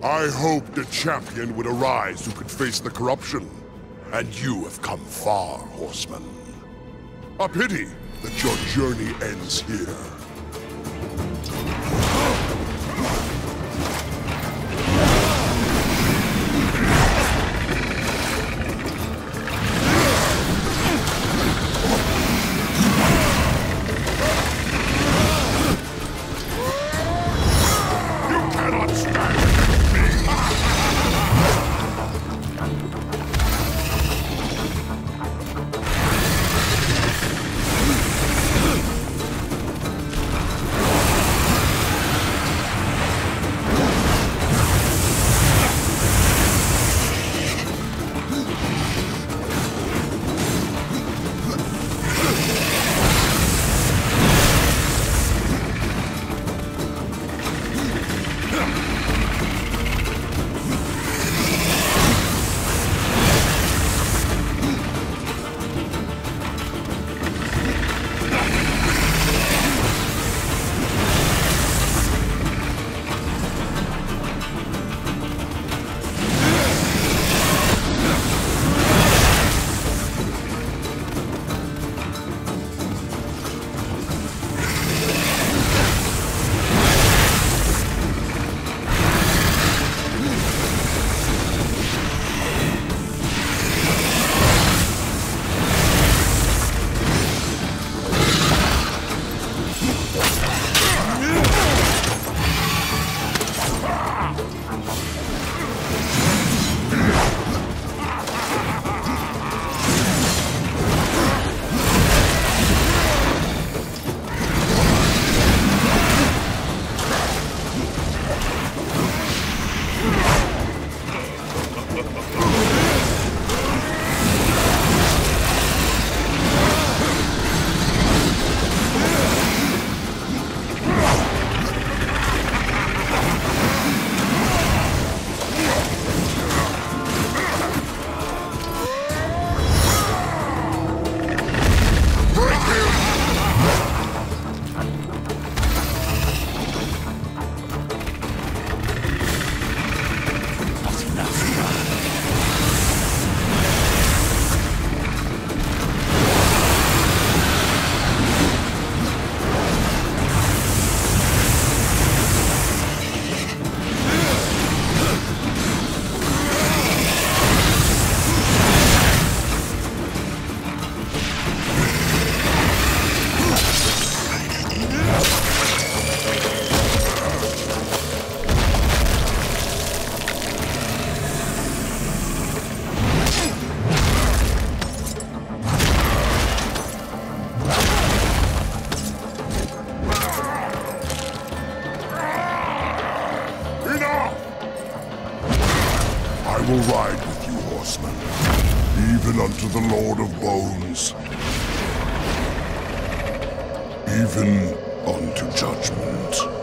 I hoped a champion would arise who could face the corruption. And you have come far, horseman. A pity that your journey ends here. I will ride with you, horseman, even unto the Lord of Bones, even unto judgment.